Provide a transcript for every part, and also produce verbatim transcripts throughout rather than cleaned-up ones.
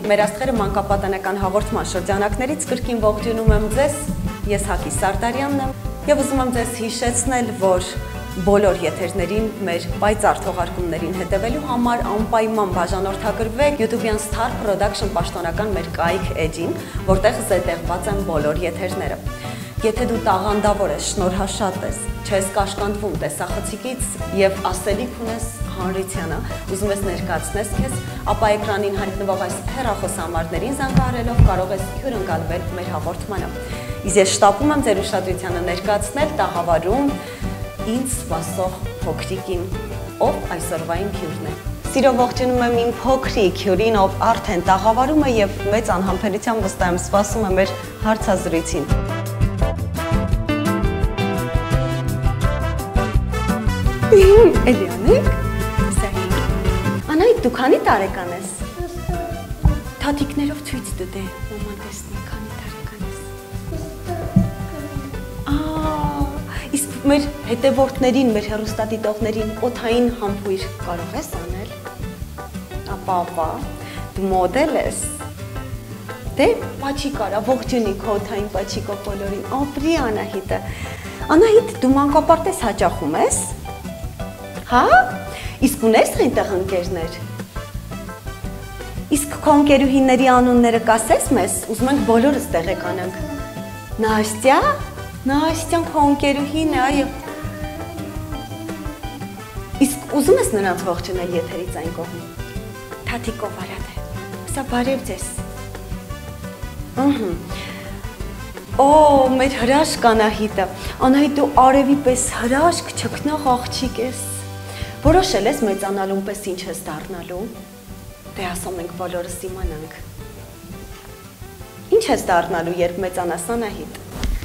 մեր աստղերը մանկապատանեկան հաղորդման շրջանակներից կրկին ողջունում եմ ձեզ, ես Հակի Սարդարյանն եմ եւ ուզում եմ ձեզ հիշեցնել, որ բոլոր եթերներին մեր պայծառ թողարկումներին հետևելու համար անպայման բաժանորդագրվեք YouTube-յան Star Production պաշտոնական մեր կայք էջին, որտեղ զետեղված են բոլոր եթերները։ Եթե դու տաղանդավոր ես, շնորհաշատ ես, չես կաշկանդվում տեսախցիկից եւ ասելիք ունես հանրությանը, ուզում ես ներկայացնես քեզ, ապա էկրանին հայտնվող այս հեռախոսամարներին զանգահարելով կարող ես հյուրընկալվել մեր հաղորդմանը։ Իսկ ես շտապում եմ ձեր ուշադրությանը ներկայացնել տաղավարում ինձ սպասող փոքրիկին, ով այսօրվային հյուրն է։ Սիրով ողջունում եմ իմ փոքրիկ հյուրին, ով արդեն տաղավարում է եւ մեծ անհամբերությամբ վստահ եմ սպասում է մեր հարցազրույցին։ Էլիանիկ, Անահիտ, դու քանի տարեկան ես։ Թաթիկներով ցույց տուտե, մաման տեսնի քանի տարեկան ես։ Ահա, իսկ մեր հետևորդներին, մեր հեռուստադիտողներին օդային համբույր կարող ես անել։ Ապա, ապա, դու մոդել ես։ Դե, պաչիկ արա, ողջունի քո օդային պաչիկով բոլորին, ապրի Անահիտը։ Անահիտ, դու մանկապարտեզ հաճախում ես։ Հա? Իսկ ունես այնտեղ ընկերներ։ Իսկ քո ընկերուհիների անունները կասես մեզ, ուզում ենք բոլորս տեղեկանանք։ Նաստյա? Նաստյան քո ընկերուհին է, այո։ Իսկ ուզում ես նրանց ողջունել եթերից այն կողմում։ Թաթիկով արած է։ Սա բարև ձեզ։ Ահա։ Օ, մեր հրաշք Անահիտը։ Անահիտ, դու արևի պես հրաշք չքնող աղջիկ ես։ Որոշել ես մեծանալուն պես ինչ ես դառնալու։ Դե ասում ենք բոլորս իմանանք։ Ինչ ես դառնալու, երբ մեծանաս Անահիտ։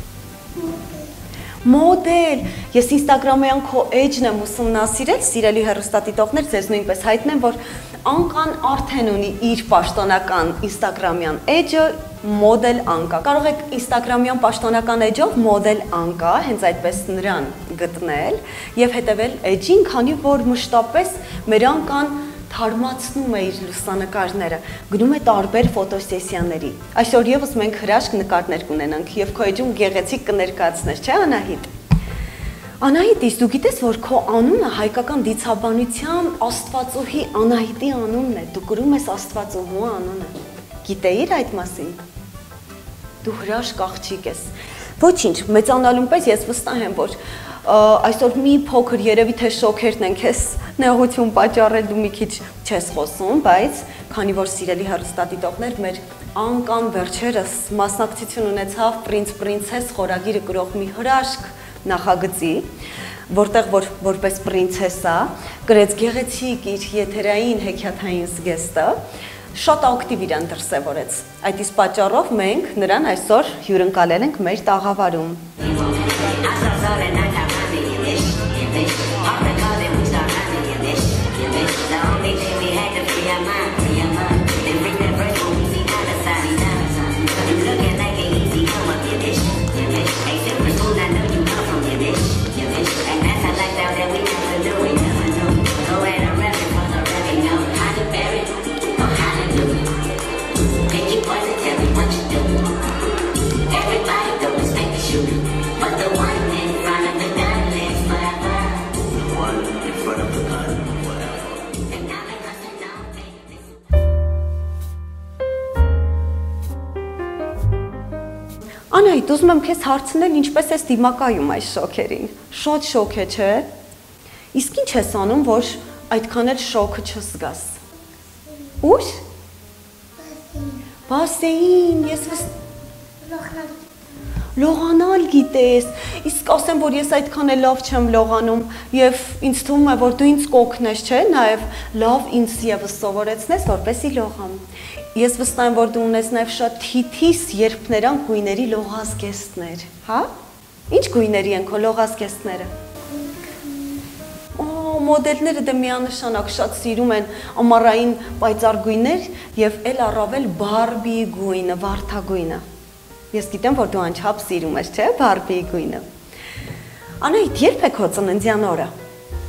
Մոդել։ Ես Instagram-յան քո էջն եմ ուսումնասիրել, սիրելի հեռուստադիտողներ, ձեզ նույնպես հայտնեմ, որ Անկան արդեն ունի իր պաշտոնական Instagram-յան էջը մոդել Անկա։ Կարող եք Instagram-յան պաշտոնական էջով մոդել Անկա, հենց այդպես նրան գտնել եւ հետեւել էջին, քանի որ մշտապես մեր Անկան թարմացնում է իր լուսանկարները, գնում է տարբեր ֆոտոսեսիաների։ Այսօր եւս մենք հրաշք նկարներ կունենանք եւ քո էջում գեղեցիկ կներկայացնես, չէ՞ Անահիտ։ Անահիտ, իսկ դու գիտես, որ քո անունը հայկական դիցաբանության Աստվածուհի Անահիտի անունն է, դու կրում ես Աստվածուհու անունը։ Գիտեիր այդ մասին։ Դու հրաշք աղջիկ ես։ Ոչինչ, մեծանալուն պես ես վստահ եմ, որ այսօր մի փոքր երևի թե շոքերն են քեզ նեղություն պատճառել, դու մի քիչ չես խոսում, բայց քանի որ սիրելի հեռուստադիտողներ, մեր Անկան վերջերս մասնակցություն ունեցավ Պրինց Պրինցես խորագիրը կրող մի հրաշք նախագծի, որտեղ որ որպես պրինցեսա գրեց գեղեցիկ իր եթերային հեքիաթային զգեստը, շատ ակտիվ իրան դրսևորեց։ Այդ իսկ պատճառով մենք նրան այսօր հյուրընկալել ենք մեր տաղավարում։ Անահիտ, ուզում եմ քեզ հարցնել, ինչպես ես դիմակայում այս շոքերին։ Շատ շոք է, չէ՞։ Իսկ ինչ ես անում, որ այդքան էլ շոկը չզգաս։ Ուր։ Բասեին, ես լողանալ գիտես, իսկ ասեմ, որ ես այդքան էլ լավ չեմ լողանում եւ ինձ թվում է, որ դու ինձ կօգնես, չէ՞, նաեւ լավ ինձ եւս սովորեցնես, որպեսզի լողամ։ Ես վստահ եմ, որ դու ունես նաեւ շատ թիթիզ երբներան գույների լողազգեստներ, հա? Ինչ գույների են քո լողազգեստները։ Օ, մոդելները դե միանշանակ շատ սիրում են ամառային պայծառ գույներ եւ էլ առավել Բարբի գույնը, վարդագույնը։ Ես գիտեմ, որ դու անչափ սիրում ես, չէ՞, Բարբի գույնը։ Անահիտ, երբ է քո ծննդյան օրը։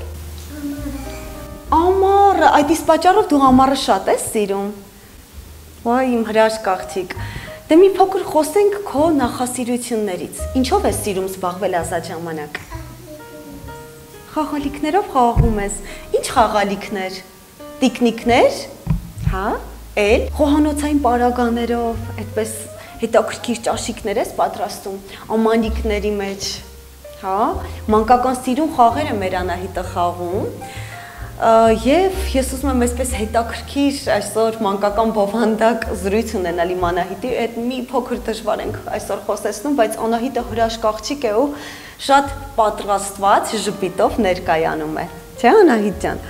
Ամառը, այդ իսկ պատճառով դու ամառը շատ ես սիրում։ Վայ, իմ հրաշք աղջիկ։ Դե մի փոքր խոսենք քո նախասիրություններից։ Ինչով ես սիրում զբաղվել ազատ ժամանակ։ Խաղալիքներով խաղում ես։ Ինչ խաղալիքներ։ Տիկնիկներ։ Հա, էլ խոհանոցային պարագաներով, այդպես հետաքրքիր ճաշիկներ ես պատրաստում ամանիկների մեջ։ Հա, մանկական սիրուն խաղերը մեր Անահիտը խաղում։ Եվ ես ուզում եմ այսպես հետաքրքիր այսօր մանկական բովանդակ զրույց ունենալ իմ Անահիտի հետ մի փոքր դժվար ենք այսօր խոսեցնում, բայց Անահիտը հրաշք աղջիկ է ու շատ պատրաստված ժպիտով ներկայանում է, չէ՞ Անահիտ ջան։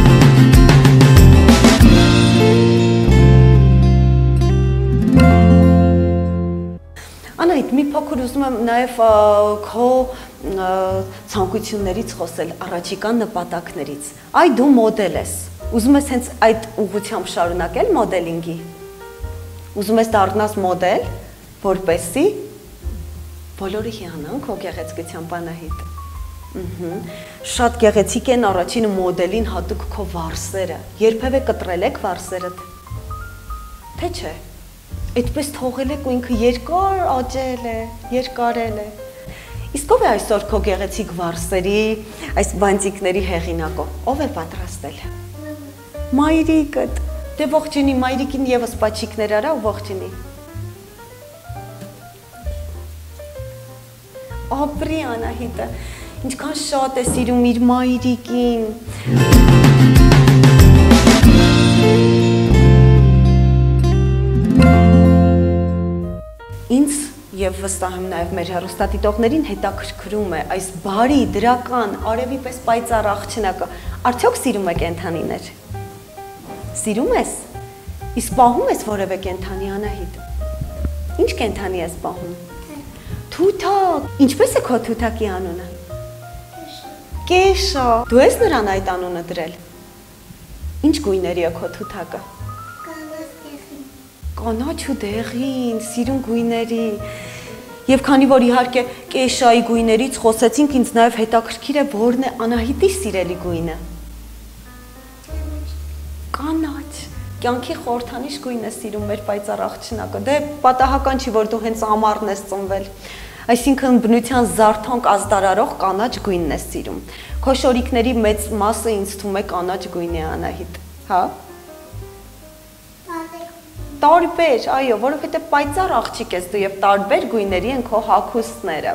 Անահիտ, մի փոքր ուզում եմ նաև քո ցանկություններից խոսել, առաջիկա նպատակներից։ Այ դու մոդել ես։ Ուզում ես հենց այդ ուղղությամբ շարունակել մոդելինգի։ Ուզում ես դառնալ մոդել, որպեսզի բոլորը հիանան քո գեղեցկությամբ Անահիտ։ Ահա։ Շատ գեղեցիկ են առաջին մոդելին հատուկ քո վարսերը։ Երբևէ կտրել եք վարսերդ։ Թե չէ։ Այդպես թողել եք ու ինքը երկար աճել է, երկարել է։ Իսկ ով է այսօր քո գեղեցիկ վարսերի, այս բանտիկների հեղինակը, ով է պատրաստել։ Մայրիկդ, դե ողջունի, մայրիկին եւս պաչիկներ արա ու ողջունի։ Ապրի Անահիտը, ինչքան շատ է սիրում իր մայրիկին։ Ինձ եւ վստահ եմ նաեւ մեր հեռուստադիտողներին հետաքրքրում է այս բարի, դրական, արևի պես պայծառ աղջնակը, արդյոք սիրում է կենդանիներ։ Սիրում ես։ Իսկ պահում ես որևէ կենդանի Անահիտ։ Ինչ կենդանի ես պահում։ Թութակ։ Ինչպես է քո թութակի անունը։ Կեշա։ Դու ես նրան այդ անունը դրել։ Ինչ գույների է քո թութակը։ Կանաչ ու դեղին, սիրուն գույների։ Եվ քանի որ իհարկե կեշայի գույներից խոսեցինք, ինձ նաև հետաքրքիր է որն է Անահիտի սիրելի գույնը։ Կանաչ։ Կյանքի խորհրդանիշ գույն է սիրում մեր պայծառ աղջնակը։ Դե պատահական չի, որ դու հենց ամառն ես ծնվել։ Այսինքն բնության զարթոնք ազդարարող կանաչ գույնն ես սիրում։ Քո շորիկների մեծ մասը ինձ թվում է կանաչ գույնի Անահիտ, հա։ Տարբեր, այո, որովհետև պայծառ աղջիկ ես դու եւ տարբեր գույների են քո հագուստները։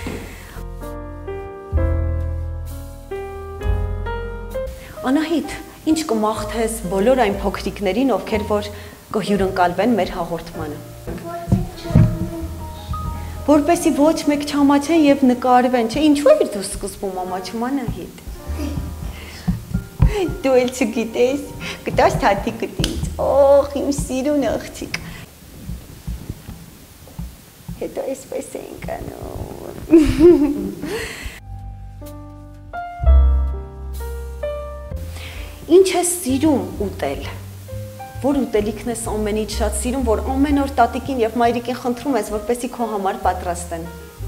Անահիտ, ինչ կմաղթես բոլոր այն փոքրիկներին, ովքեր որ կհյուրընկալվեն մեր հաղորդմանը։ Որպեսզի ոչ մեկ չամաչեն եւ նկարվեն, չէ՞, ինչու է դու սկզբում ամաչում Անահիտ։ Դու էլ չգիտես, գտած թաթիկդ ինձ, օխ, իմ սիրուն աղջիկ։ Հետո էսպես ենք անում։ Ինչ ես սիրում ուտել, որ ուտելիքն ես ամենից շատ սիրում, որ ամեն օր տատիկին եւ մայրիկին խնդրում ես, որպեսզի քո համար պատրաստեն։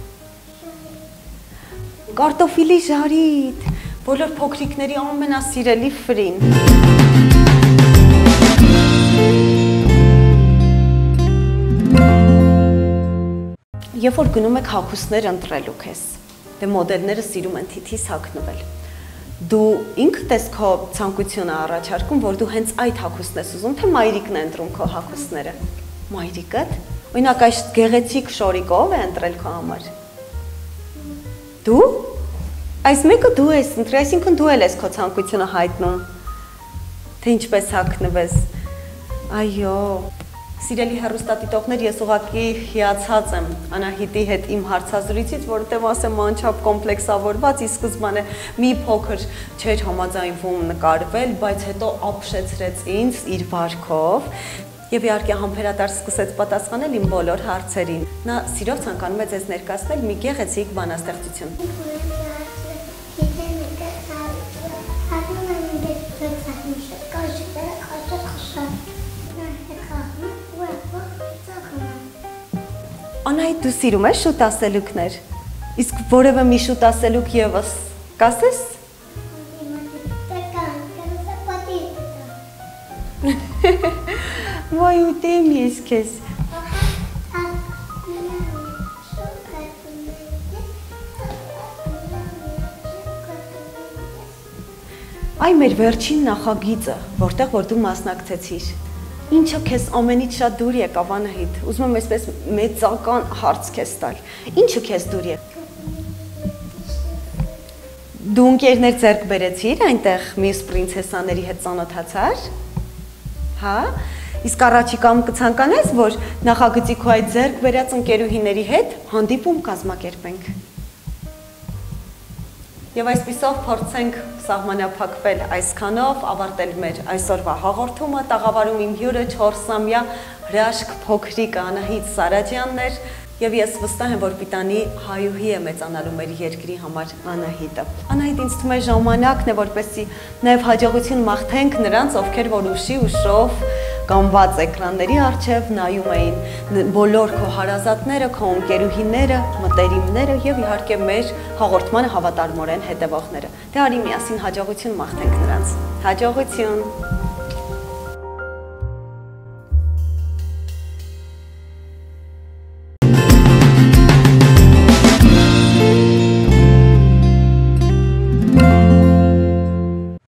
Կարտոֆիլի ժարիտ, բոլոր փոքրիկների ամենասիրելի ֆրին։ Երբ որ գնում եք հագուստներ ընտրելու քեզ, դե մոդելները սիրում են թիթիզ հագնվել։ Դու ինքդ ես քո ցանկությունը առաջարկում, որ դու հենց այդ հագուստն ես ուզում, թե մայրիկն է ընտրում քո հագուստները։ Մայրիկդ, օրինակ այս գեղեցիկ շորիկով է ընտրել քո համար։ Դու Այս մեկը դու ես ընտրել, այսինքն դու էլ ես քո ցանկությունը հայտնում, թե ինչպես հագնվես։ Այո, սիրելի հեռուստադիտողներ, ես ուղղակի հիացած եմ Անահիտի հետ իմ հարցազրույցից, որովհետև ասեմ անչափ կոմպլեքսավորված, ի սկզբանե մի փոքր չէր համաձայնվում նկարվել, բայց հետո ապշեցրեց ինձ իր վարքով։ Եվ իհարկե համբերատար սկսեց պատասխանել իմ բոլոր հարցերին։ Նա սիրով ցանկանում է ձեզ ներկայացնել մի գեղեցիկ բանաստեղծություն։ Անահիտ, դու սիրում ես շուտ ասելուկներ, իսկ որևէ մի շուտ ասելուկ ևս կասես։ Վայ ուտեմ ես քեզ։ Այ մեր վերջին նախագիծը, որտեղ որ դու մասնակցեցիր։ Ինչը քեզ ամենից շատ դուր եկավ Անահիտ։ Ուզում եմ այսպես մեծական հարց քեզ տալ։ Ինչը քեզ դուր եկավ։ Դու ընկերներ ձեռք բերեցիր այնտեղ մյուս պրինցեսաների հետ ծանոթացար։ Հա։ Իսկ առաջիկայում կցանկանաս, որ նախագծի քո այդ ձեռք բերած ընկերուհիների հետ հանդիպում կազմակերպենք։ Եվ այսպիսով փորձենք սահմանափակվել այսքանով, ավարտել մեր այսօրվա հաղորդումը, տաղավարում իմ հյուրը չորսամյա հրաշք փոքրիկ Անահիտ Սարաջյանն էր, եւ ես վստահ եմ, որ պիտանի հայուհի է մեծանալու մեր երկրի համար Անահիտը։ Անահիտ, ինձ թվում է ժամանակն է, որպեսզի նաեւ հաջողություն մաղթենք նրանց, ովքեր որ ուշի ուշով կամված էկրանների առջև նայում էին բոլոր քո հարազատները, քո ընկերուհիները, մտերիմները եւ իհարկե մեր հաղորդմանը հավատարմորեն հետևողները։ Դե արի միասին հաջողություն մաղթենք նրանց։ Հաջողություն։